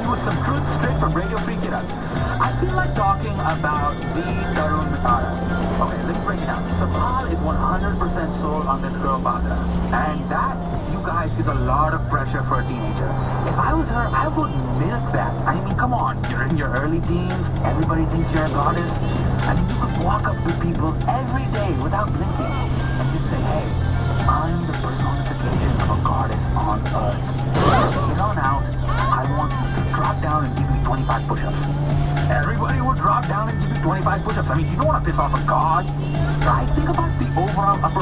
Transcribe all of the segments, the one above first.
in with some truth straight from Radio Free Kira. I feel like talking about the Tarun Mitara. Okay, let's break it down. Sapal is 100% sold on this girl Bada. And that, you guys, is a lot of pressure for a teenager. If I was her, I would milk that. I mean, come on. You're in your early teens. Everybody thinks you're a goddess. I mean, you could walk up to people every day without blinking and just say, hey, I'm the personification of a goddess on earth. From here on out, I want you to drop down and give me 25 push-ups. Everybody would drop down and give you 25 push-ups. I mean, you don't want to piss off a god, right? Think about the overall upper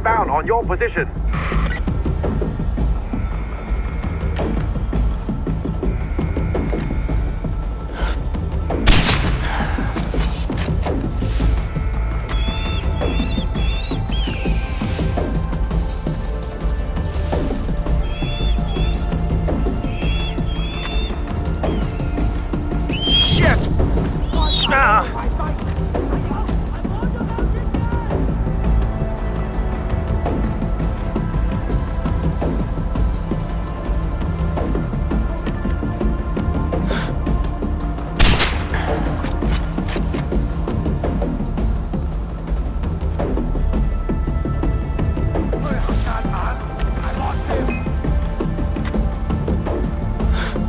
inbound on your position. Shit! Ah!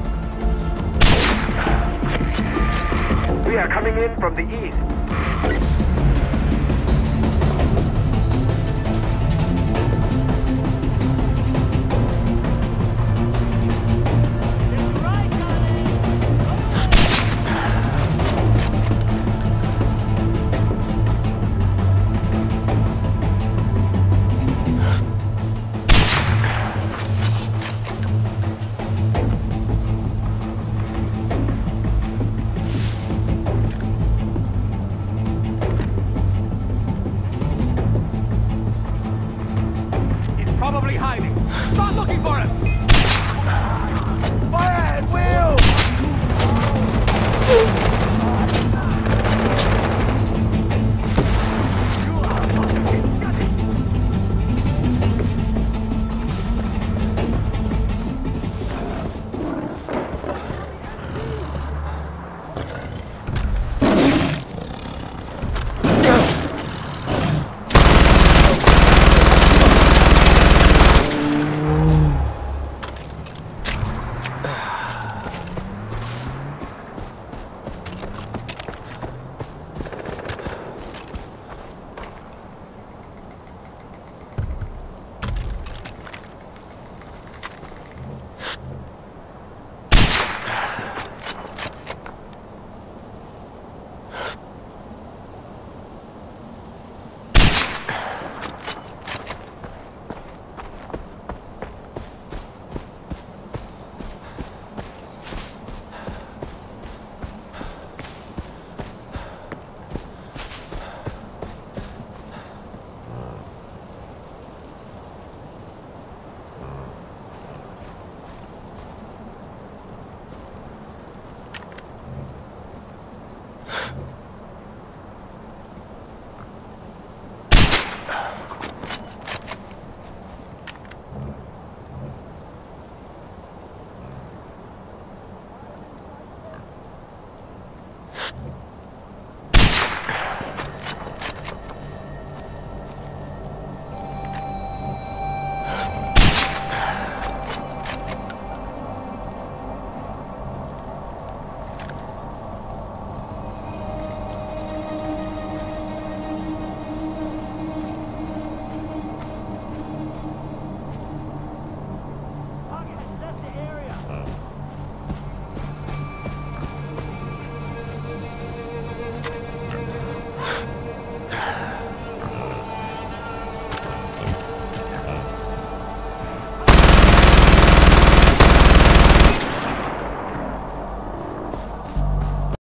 We are coming in from the east.